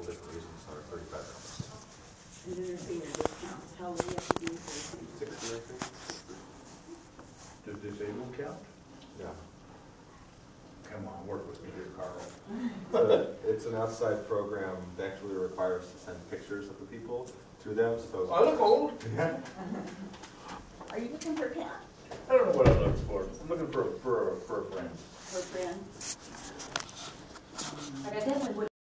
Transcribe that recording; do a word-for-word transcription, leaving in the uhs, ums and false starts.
couple different reasons, are thirty-five dollars. And then there's senior discounts, how we have to do for senior. Sixty, I think? Does disabled count? Yeah. Come on, work with me here, Carl. So it's an outside program that actually requires us to send pictures of the people to them, so. I look old. Yeah. Are you looking for a cat? I don't know what I'm looking for. I'm looking for, a- for, a- for a friend. For a friend? Like I definitely would